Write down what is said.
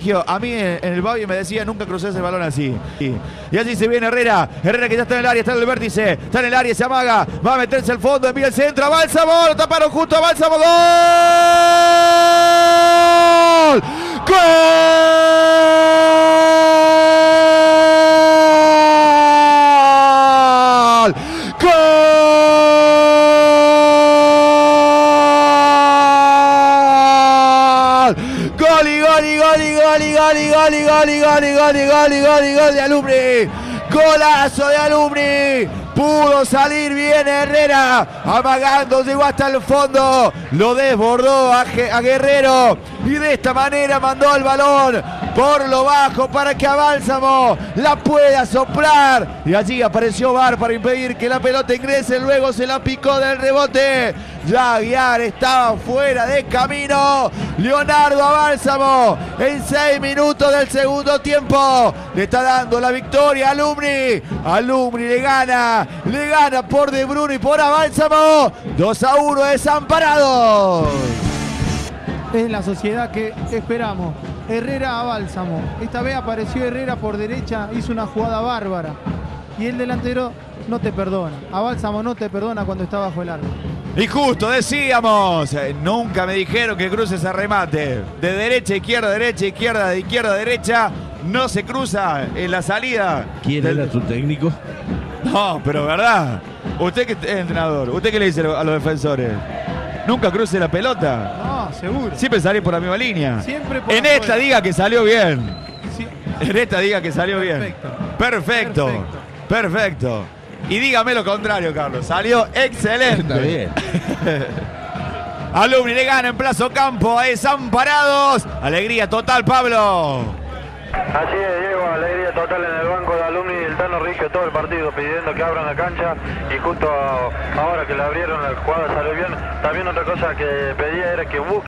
colegio, a mí en el Babi me decía nunca cruces el balón así. Y así se viene Herrera. Herrera que ya está en el área, está en el vértice, está en el área, se amaga, va a meterse al fondo, envía el centro, a Bálsamo, lo taparon justo a Bálsamo, ¡gol! ¡Gol! ¡Gol! Gol y gol y gol y gol y gol y gol y gol y gol y gol y gol y gol y gol de Alumni. Golazo de Alumni. Pudo salir bien Herrera, amagando, llegó hasta el fondo, lo desbordó a Guerrero y de esta manera mandó el balón por lo bajo para que a Bálsamo la pueda soplar. Y allí apareció VAR para impedir que la pelota ingrese, luego se la picó del rebote. Ya Aguiar estaba fuera de camino. Leonardo a Bálsamo en 6 minutos del segundo tiempo le está dando la victoria a Alumni. Alumni le gana por De Bruno y por a Bálsamo. 2-1 Desamparados. Es la sociedad que esperamos. Herrera a Bálsamo. Esta vez apareció Herrera por derecha, hizo una jugada bárbara. Y el delantero no te perdona. A Bálsamo no te perdona cuando está bajo el arco. Y justo decíamos, nunca me dijeron que cruces a remate. De derecha a izquierda, derecha a izquierda, de izquierda a derecha. No se cruza en la salida. ¿Quién era tu técnico? No, pero verdad. Usted que es entrenador, ¿usted qué le dice a los defensores? Nunca cruce la pelota. No, seguro. Siempre salí por la misma línea. Siempre por en afuera. esta diga que salió bien. Sí. En esta diga que salió Perfecto. bien. Perfecto. Perfecto. Perfecto. Y dígame lo contrario, Carlos. Salió excelente. Está bien. Alumni le gana en Plazo Campo a Desamparados. Alegría total, Pablo. Así es, Diego, alegría total en el banco de Alumni. El Tano Rigio todo el partido pidiendo que abran la cancha y justo ahora que le abrieron la jugada salió bien. También otra cosa que pedía era que busque